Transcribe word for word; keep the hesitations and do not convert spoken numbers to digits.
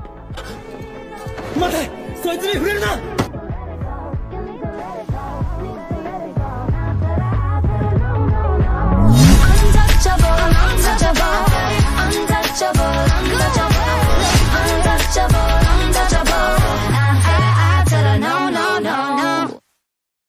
待て、そいつに触れるな。